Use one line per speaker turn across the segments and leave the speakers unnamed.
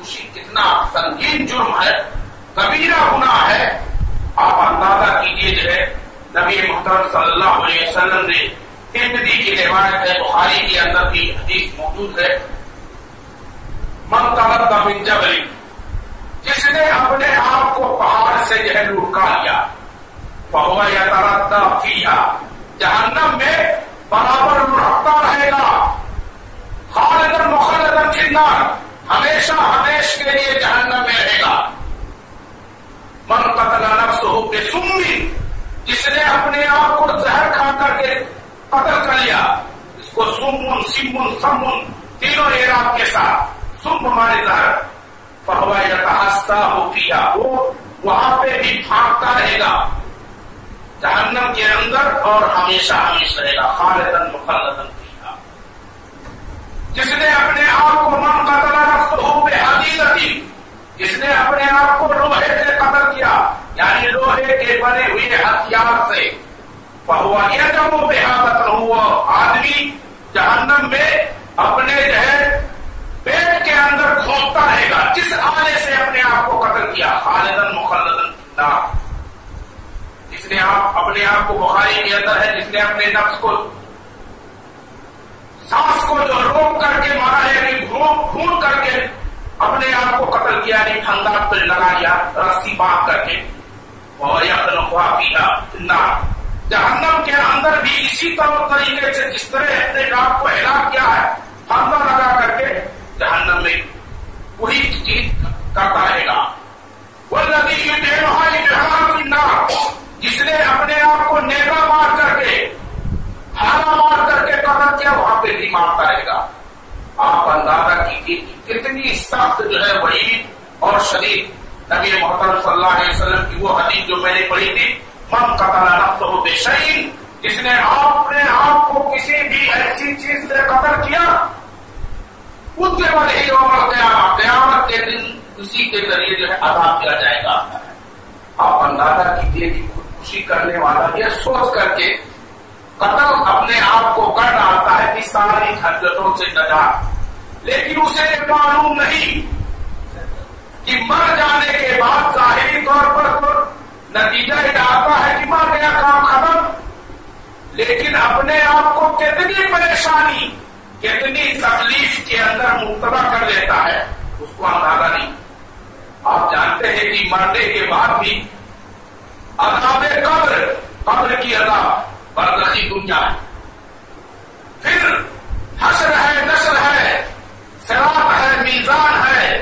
خودکشی کتنا سنگین جرم ہے، کبیرہ گناہ ہے. آپ اندازہ کیجیے جو ہے نبی محترم صلی اللہ علیہ وسلم نے ترمذی کی روایت ہے، بخاری کے اندر بھی حدیث موجود ہے، من تمدّ من جبل، جس نے اپنے آپ کو پہاڑ سے جو ہے لڑکا لیا، فهو يتردى فيها، جہنم میں برابر لڑکتا رہے گا، خالداً مخلداً فی النار، ہمیشہ ہمیش کے لیے جہنم میں رہے گا. من قتل نفسه بسم، جس نے اپنے آپ کو زہر کھا کر کے قتل کر لیا، اس کو سمن سمن سمن تینوں اعراب کے ساتھ، سم ہمارے زہر، فهو يتحسى فيها، وہ وہاں پہ بھی پھانکتا رہے گا جہنم کے اندر اور ہمیشہ ہمیشہ رہے گا، خالداً مخلداً فیہا. جس نے اپنے آپ کو من قتل نفسه بحدیدۃ، جس نے اپنے آپ کو لوہے سے قتل کیا، یعنی لوہے کے بنے ہوئے ہتھیار سے، فهو یجب بها بطنہ، وہ آدمی جہنم میں اپنے جو ہے پیٹ کے اندر کھونکتا رہے گا جس آلے سے اپنے آپ کو قتل کیا، خالداً مخلداً فی النار. جس نے اپنے آپ کو، بخاری کے اندر ہے، جس نے اپنے نفس کو، سانس کو جو روک کر کے مارا ہے، یعنی گھون کر کے اپنے آپ کو قتل کیا، یعنی پھندا پہ لگا لیا رسی باندھ کر کے، وَهُوَ يَخْلُقُهَا فِيهَا فِي النَّارِ، جہنم کے اندر بھی اسی طریقے سے جس طرح اپنے آپ کو ہلاک کیا ہے، پھندا لگا کر کے جہنم میں وہی چیز کرتا رہے گا. وَالَّذِي يُدْعِنُهَا لِجَهَنَّمَ فِي النَّارِ، جس نے اپنے آپ کو نیزہ مار کر کے، ہاتھ مار کر کے قتل کیا، وہاں پہ بھی مارتا رہے گا. آپ اندازہ کیجیے کہ کتنی سخت جو ہے وعید اور شدید نبی محترم صلی اللہ علیہ وسلم کی وہ حدیث جو میں نے پڑھی تھی، من قتل نفسه بشیء، جس نے اپنے آپ کو کسی بھی ایسی چیز سے قتل کیا، اس کے بعد ہی یوم القیامہ، قیامت کے دن اسی کے ذریعے جو ہے عذاب کیا جائے گا. آپ اندازہ کیجیے کہ خودکشی کرنے والا یہ سوچ کر کے قتل اپنے آپ کو کر ڈالتا ہے کہ ساری جھنجھٹوں سے نجات، لیکن اسے معلوم نہیں کہ مر جانے کے بعد ظاہری طور پر تو نتیجہ یہ آتا ہے کہ مر گیا، کام ختم، لیکن اپنے آپ کو کتنی پریشانی، کتنی تکلیف کے اندر مبتلا کر لیتا ہے اس کو اندازہ نہیں. آپ جانتے ہیں کہ مرنے کے بعد بھی عذاب قبر، قبر کی عذاب، برزخی دنیا ہے، پھر حشر ہے، نشر ہے، صراط ہے، میزان ہے،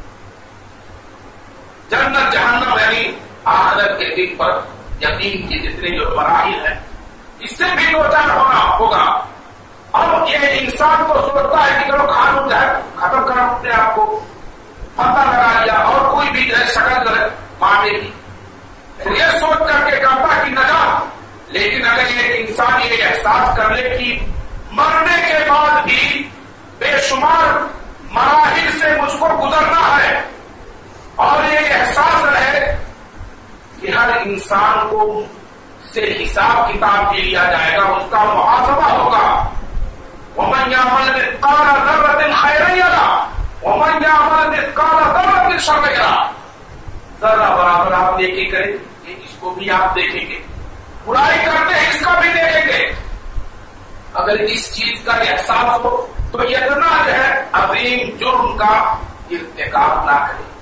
جنت جہنم، یعنی آخرت کے دن پر یقین کی جتنے جو مراحل ہیں اس سے بھی دو چار ہونا ہوگا. اب یہ انسان تو سوچتا ہے کہ چلو کھانو جو ہے ختم کرو اپنے آپ کو، پتہ لگا لیا، اور کوئی بھی جو ہے شکل جو ہے مارنے کی، یہ سوچ کر کے کرتا کہ نجات. لیکن اگر یہ انسان یہ احساس کر لے کہ مرنے کے بعد بھی بے شمار مراحل سے مجھ کو گزرنا ہے، اور یہ احساس رہے کہ ہر انسان کو سے حساب کتاب بھی لیا جائے گا، اس کا محاسبہ ہوگا. وَمَنْ يَعْمَلْ مِثْقَالَ ذَرَّةٍ خَيْرًا يَرَهُ وَمَنْ يَعْمَلْ مِثْقَالَ ذَرَّةٍ شَرًّا يَرَهُ. ذرہ برابر آپ دیکھیں کریں، اس کو بھی آپ دیکھیں گے، برائی کرتے ہیں اس کا بھی دیکھیں گے. اگر اس چیز کا احساس ہو تو اتنا جو ہے عظیم جرم کا ارتکاب نہ کریں.